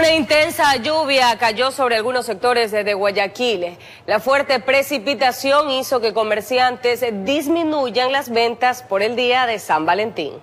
Una intensa lluvia cayó sobre algunos sectores de Guayaquil. La fuerte precipitación hizo que comerciantes disminuyan las ventas por el día de San Valentín.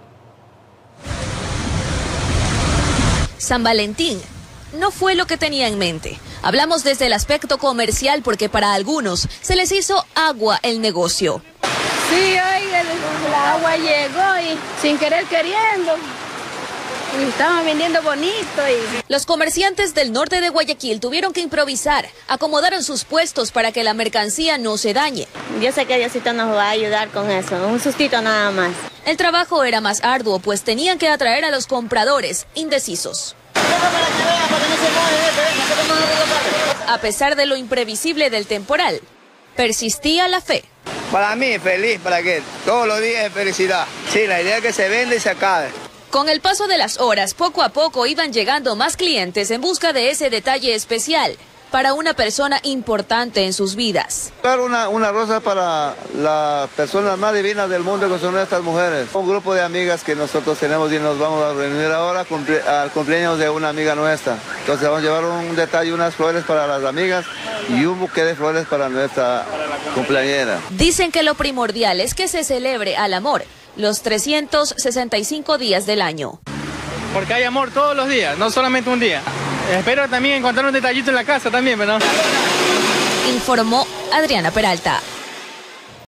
San Valentín no fue lo que tenía en mente. Hablamos desde el aspecto comercial porque para algunos se les hizo agua el negocio. Sí, hoy el agua llegó y sin querer queriendo. Y estaban vendiendo bonito. Los comerciantes del norte de Guayaquil tuvieron que improvisar, acomodaron sus puestos para que la mercancía no se dañe. Yo sé que Diosito nos va a ayudar con eso, un sustito nada más. El trabajo era más arduo, pues tenían que atraer a los compradores indecisos. A pesar de lo imprevisible del temporal, persistía la fe. Para mí, feliz, para que todos los días es felicidad. Sí, la idea es que se venda y se acabe. Con el paso de las horas, poco a poco iban llegando más clientes en busca de ese detalle especial para una persona importante en sus vidas. Una rosa para las personas más divinas del mundo, que son nuestras mujeres. Un grupo de amigas que nosotros tenemos y nos vamos a reunir ahora al cumpleaños de una amiga nuestra. Entonces vamos a llevar un detalle, unas flores para las amigas y un buque de flores para nuestra cumpleañera. Dicen que lo primordial es que se celebre al amor los 365 días del año. Porque hay amor todos los días, no solamente un día. Espero también encontrar un detallito en la casa también, ¿verdad? Informó Adriana Peralta.